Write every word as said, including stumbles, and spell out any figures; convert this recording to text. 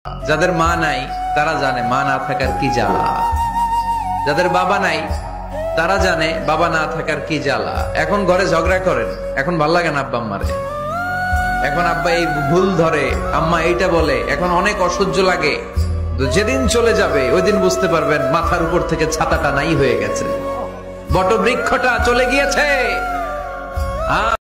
যাদের মা নাই তারা জানে মা না থাকার কি জ্বালা, যাদের বাবা নাই তারা জানে বাবা না থাকার কি জ্বালা। এখন ঘরে ঝগড়া করেন, এখন ভাল লাগে না আব্বা আম্মারে, এখন আব্বা এই ভুল ধরে, আম্মা এইটা বলে, এখন অনেক অসহ্য লাগে। যেদিন চলে যাবে ওই দিন বুঝতে পারবেন মাথার উপর থেকে ছাতাটা নাই হয়ে গেছে, বটবৃক্ষটা চলে গিয়েছে।